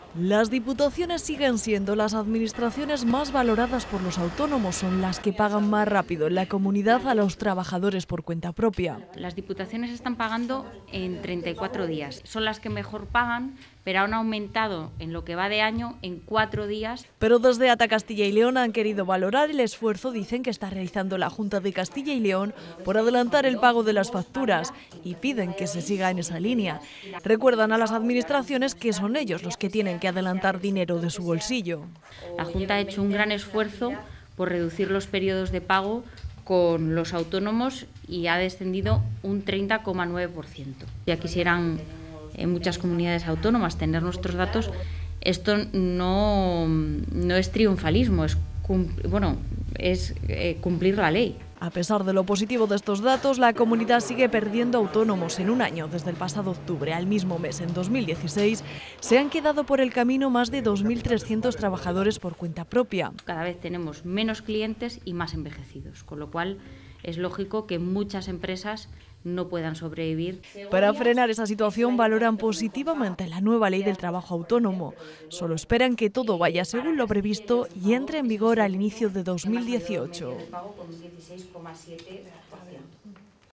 Las diputaciones siguen siendo las administraciones más valoradas por los autónomos, son las que pagan más rápido en la comunidad a los trabajadores por cuenta propia. Las diputaciones están pagando en 34 días, son las que mejor pagan, pero han aumentado en lo que va de año en 4 días. Pero desde ATA Castilla y León han querido valorar el esfuerzo, dicen, que está realizando la Junta de Castilla y León por adelantar el pago de las facturas y piden que se siga en esa línea. Recuerdan a las administraciones que son ellos los que tienen que adelantar dinero de su bolsillo. La Junta ha hecho un gran esfuerzo por reducir los periodos de pago con los autónomos y ha descendido un 30,9%. Ya quisieran en muchas comunidades autónomas tener nuestros datos. Esto no es triunfalismo, es cumplir la ley. A pesar de lo positivo de estos datos, la comunidad sigue perdiendo autónomos. En un año, desde el pasado octubre al mismo mes, en 2016, se han quedado por el camino más de 2.300 trabajadores por cuenta propia. Cada vez tenemos menos clientes y más envejecidos, con lo cual es lógico que muchas empresas no puedan sobrevivir. Para frenar esa situación, valoran positivamente la nueva ley del trabajo autónomo. Solo esperan que todo vaya según lo previsto y entre en vigor al inicio de 2018.